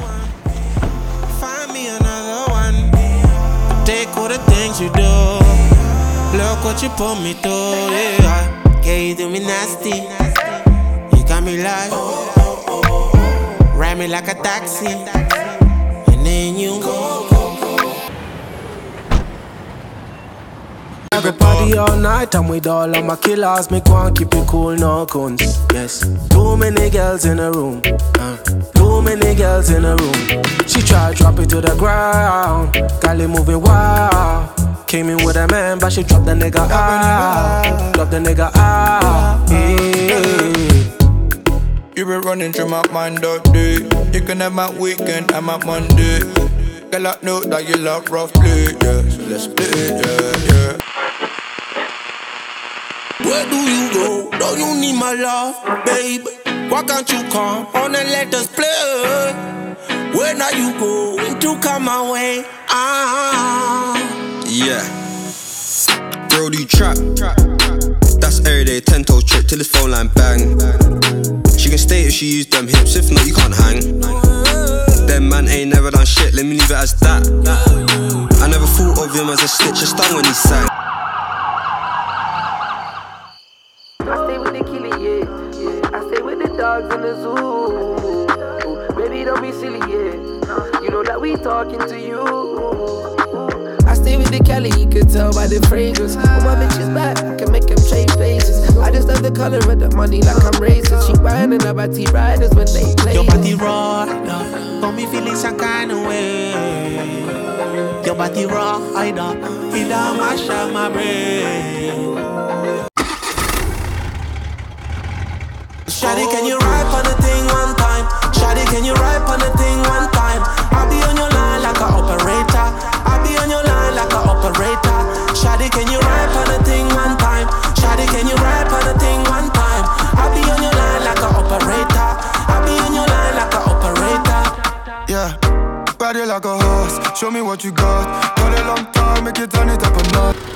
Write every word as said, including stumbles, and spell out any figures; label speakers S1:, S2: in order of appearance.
S1: Find me another one. Take all the things you do. Look what you put me through, yeah. Yeah, you do me nasty. You got me like ride me like a taxi. And then you go.
S2: Every party all night, I'm with all of my killers. Make one keep it cool, no cons. Yes, too many girls in a room. Uh, too many girls in a room. She tried drop it to the ground. Cali moving wild. Came in with a man, but she dropped the nigga out. Dropped the nigga out. Yeah.
S3: You been running through my mind all day. You can have my weekend and my Monday. Girl, I know that you love rough play, yeah. So let's play it, yeah, yeah.
S1: Where do you go? Don't you need my love, babe? Why can't you come on and let us play? Where now you going to come my way? Ah.
S4: Yeah. Brody trap. That's everyday ten toes trip till his phone line bang. She can stay if she use them hips, if not you can't hang. Them man ain't never done shit, let me leave it as that. I never thought of him as a snitch, a stung when he sang.
S5: I stay with the killer, yeah. I stay with the dogs in the zoo. Baby, don't be silly, yeah. You know that we talking to you. I stay with the Cali, you can tell by the fragrance. When my bitch is back, I can make them trade places. I just love the color of the money like I'm racist. She buying and about T-Riders when they play.
S1: Your body raw, no. Got me feeling some kind of way. Your body raw, I know. It don't mash up my brain. Shawty, can you ride on the thing one time? Shawty, can you ride on the thing one time? I'll be on your line like an operator. I'll be on your line like an operator. Shawty, can you ride on the thing one time? Shawty, can you ride on the thing one time? I'll be on your line like an operator. I'll be on your line like an operator.
S6: Yeah, ride it like a horse. Show me what you got. Got a long time, make it turn it up a notch.